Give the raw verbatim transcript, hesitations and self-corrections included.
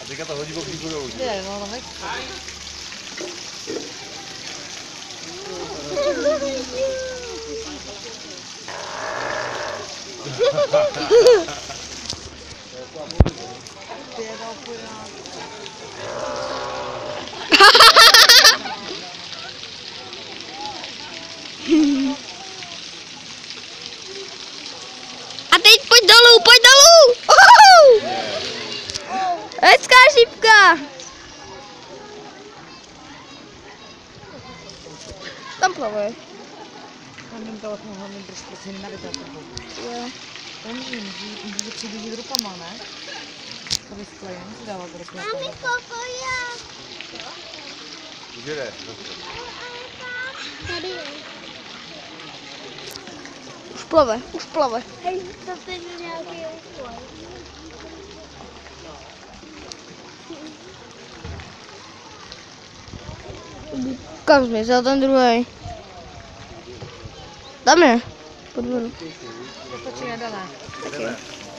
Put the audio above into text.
A teďka to hodí kopníku dolů. Je, no, no, nechci. A teď pojď dolů, pojď dolů! Uhu! Hezká šipka! Tam plavuje. Hlavním telefon, hlavním trošku si nenabitá trochu. Jo. To nevím, může přibížit rukama, ne? To vysklejím, si dává to ruku na Mami, pokoja. Už jede. Tady je. Už plave, už plave. Hej, to je nějaký úkol. Kam jsi mě vzal ten druhý? Tam je. Pod vodu. To stačí nedané. Jdeme.